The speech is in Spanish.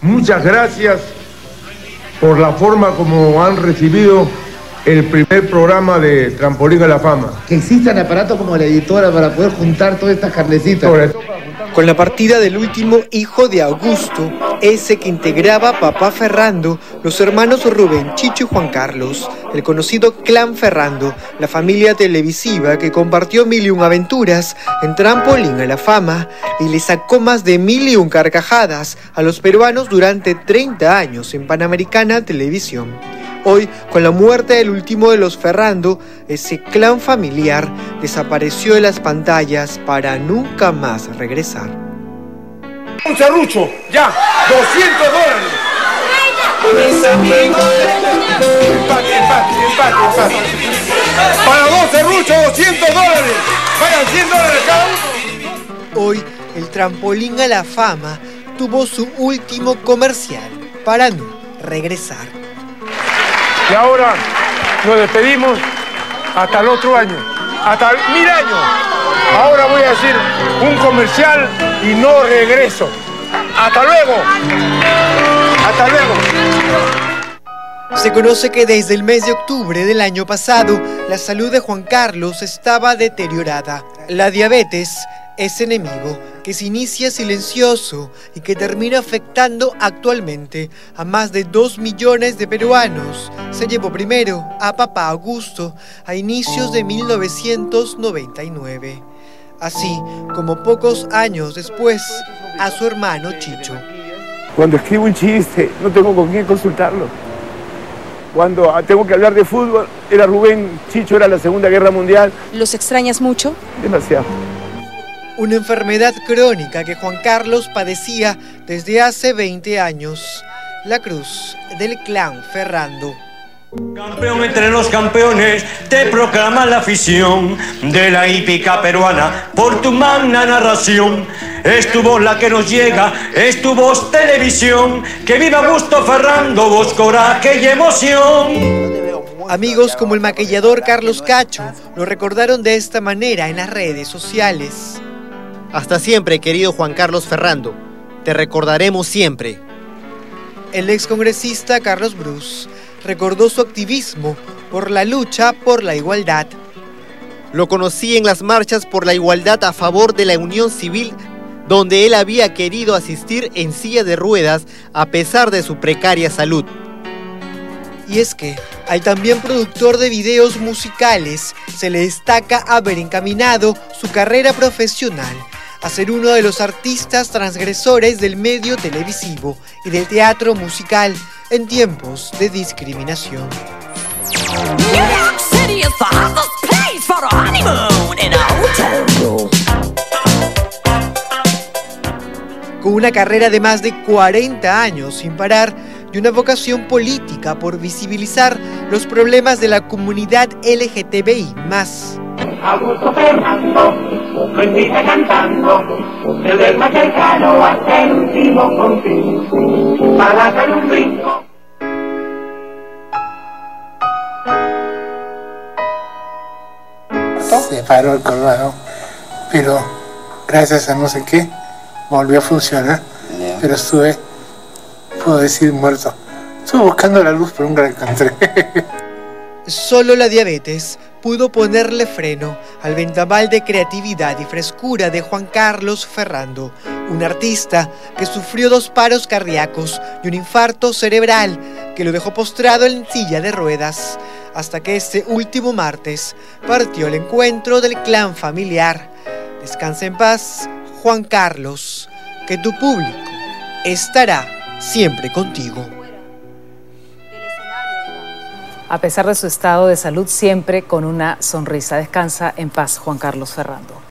Muchas gracias por la forma como han recibido el primer programa de Trampolín a la Fama. Que existan aparatos como la editora para poder juntar todas estas carnecitas. Con la partida del último hijo de Augusto, ese que integraba a papá Ferrando, los hermanos Rubén, Chicho y Juan Carlos, el conocido Clan Ferrando, la familia televisiva que compartió 1001 aventuras en Trampolín a la Fama y le sacó más de 1001 carcajadas a los peruanos durante 30 años en Panamericana Televisión. Hoy, con la muerte del último de los Ferrando, ese clan familiar desapareció de las pantallas para nunca más regresar. Un serrucho, ya, $200. Empate. Para 2 serruchos, $200. Vayan $100 cada uno. Hoy, el Trampolín a la Fama tuvo su último comercial para no regresar. Y ahora nos despedimos hasta el otro año, hasta 1000 años. Ahora voy a decir un comercial y no regreso. ¡Hasta luego! ¡Hasta luego! Se conoce que desde el mes de octubre del año pasado, la salud de Juan Carlos estaba deteriorada. La diabetes es enemigo que se inicia silencioso y que termina afectando actualmente a más de 2 millones de peruanos. Se llevó primero a papá Augusto a inicios de 1999, así como pocos años después a su hermano Chicho. Cuando escribo un chiste, no tengo con quién consultarlo. Cuando tengo que hablar de fútbol, era Rubén, Chicho era la Segunda Guerra Mundial. ¿Los extrañas mucho? Demasiado. Una enfermedad crónica que Juan Carlos padecía desde hace 20 años, la cruz del clan Ferrando. Campeón entre los campeones, te proclama la afición de la hípica peruana por tu magna narración. Es tu voz la que nos llega, es tu voz televisión. Que viva Augusto Ferrando, voz, coraje y emoción. Amigos como el maquillador Carlos Cacho lo recordaron de esta manera en las redes sociales. Hasta siempre, querido Juan Carlos Ferrando. Te recordaremos siempre. El excongresista Carlos Bruce recordó su activismo por la lucha por la igualdad. Lo conocí en las marchas por la igualdad a favor de la unión civil, donde él había querido asistir en silla de ruedas a pesar de su precaria salud. Y es que al también productor de videos musicales se le destaca haber encaminado su carrera profesional a ser uno de los artistas transgresores del medio televisivo y del teatro musical en tiempos de discriminación. Con una carrera de más de 40 años sin parar y una vocación política por visibilizar los problemas de la comunidad LGTBI+. Augusto Ferrando, bendice cantando, desde el más cercano hasta el último confín, para hacer un brinco. Se paró el coronado, pero gracias a no sé qué, volvió a funcionar, pero estuve, puedo decir, muerto. Estuve buscando la luz, pero nunca la encontré. Solo la diabetes pudo ponerle freno al vendaval de creatividad y frescura de Juan Carlos Ferrando, un artista que sufrió 2 paros cardíacos y un infarto cerebral que lo dejó postrado en silla de ruedas, hasta que este último martes partió al encuentro del clan familiar. Descansa en paz, Juan Carlos, que tu público estará siempre contigo. A pesar de su estado de salud, siempre con una sonrisa. Descansa en paz, Juan Carlos Ferrando.